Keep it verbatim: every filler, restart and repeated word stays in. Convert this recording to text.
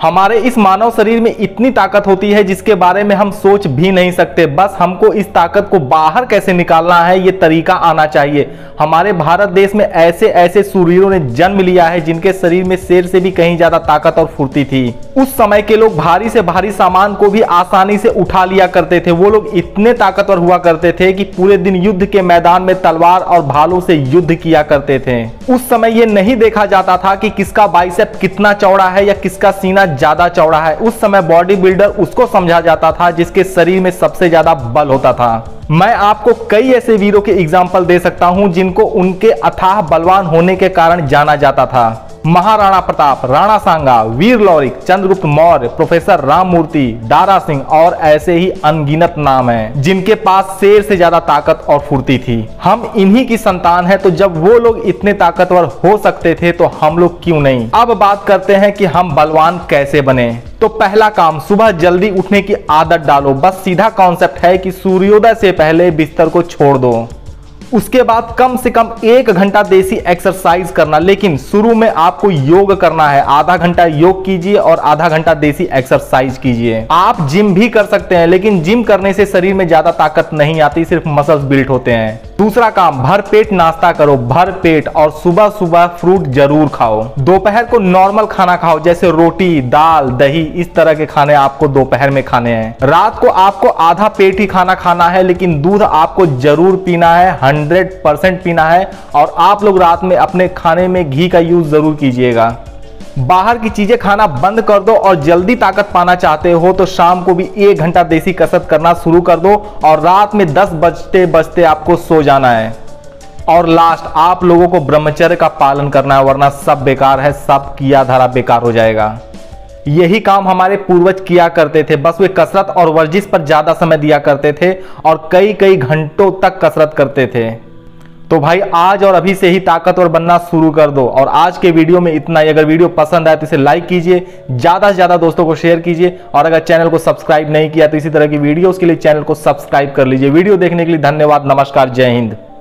हमारे इस मानव शरीर में इतनी ताकत होती है जिसके बारे में हम सोच भी नहीं सकते। बस हमको इस ताकत को बाहर कैसे निकालना है ये तरीका आना चाहिए। हमारे भारत देश में ऐसे ऐसे शूरवीरों ने जन्म लिया है जिनके शरीर में शेर से भी कहीं ज्यादा ताकत और फुर्ती थी। उस समय के लोग भारी से भारी सामान को भी आसानी से उठा लिया करते थे। वो लोग इतने ताकतवर हुआ करते थे कि पूरे दिन युद्ध के मैदान में तलवार और भालों से युद्ध किया करते थे। उस समय ये नहीं देखा जाता था कि किसका बाइसेप कितना चौड़ा है या किसका सीना ज्यादा चौड़ा है। उस समय बॉडी बिल्डर उसको समझा जाता था जिसके शरीर में सबसे ज्यादा बल होता था। मैं आपको कई ऐसे वीरों के एग्जाम्पल दे सकता हूं जिनको उनके अथाह बलवान होने के कारण जाना जाता था। महाराणा प्रताप, राणा सांगा, वीर लौरिक, चंद्रगुप्त मौर्य, प्रोफेसर राममूर्ति, दारा सिंह और ऐसे ही अनगिनत नाम हैं जिनके पास शेर से ज्यादा ताकत और फुर्ती थी। हम इन्हीं की संतान हैं, तो जब वो लोग इतने ताकतवर हो सकते थे तो हम लोग क्यों नहीं। अब बात करते हैं कि हम बलवान कैसे बने। तो पहला काम, सुबह जल्दी उठने की आदत डालो। बस सीधा कॉन्सेप्ट है कि सूर्योदय से पहले बिस्तर को छोड़ दो। उसके बाद कम से कम एक घंटा देसी एक्सरसाइज करना, लेकिन शुरू में आपको योग करना है। आधा घंटा योग कीजिए और आधा घंटा देसी एक्सरसाइज कीजिए। आप जिम भी कर सकते हैं, लेकिन जिम करने से शरीर में ज्यादा ताकत नहीं आती, सिर्फ मसल्स बिल्ड होते हैं। दूसरा काम, भर पेट नाश्ता करो, भर पेट, और सुबह सुबह फ्रूट जरूर खाओ। दोपहर को नॉर्मल खाना खाओ, जैसे रोटी, दाल, दही, इस तरह के खाने आपको दोपहर में खाने हैं। रात को आपको आधा पेट ही खाना खाना है, लेकिन दूध आपको जरूर पीना है, हंड्रेड परसेंट पीना है। और आप लोग रात में अपने खाने में घी का यूज जरूर कीजिएगा। बाहर की चीजें खाना बंद कर दो, और जल्दी ताकत पाना चाहते हो तो शाम को भी एक घंटा देसी कसरत करना शुरू कर दो, और रात में दस बजते बजते आपको सो जाना है। और लास्ट, आप लोगों को ब्रह्मचर्य का पालन करना है, वरना सब बेकार है, सब किया धरा बेकार हो जाएगा। यही काम हमारे पूर्वज किया करते थे, बस वे कसरत और वर्जिश पर ज्यादा समय दिया करते थे और कई कई घंटों तक कसरत करते थे। तो भाई आज और अभी से ही ताकतवर बनना शुरू कर दो। और आज के वीडियो में इतना ही। अगर वीडियो पसंद आए तो इसे लाइक कीजिए, ज्यादा से ज्यादा दोस्तों को शेयर कीजिए, और अगर चैनल को सब्सक्राइब नहीं किया तो इसी तरह की वीडियोस के लिए चैनल को सब्सक्राइब कर लीजिए। वीडियो देखने के लिए धन्यवाद। नमस्कार, जय हिंद।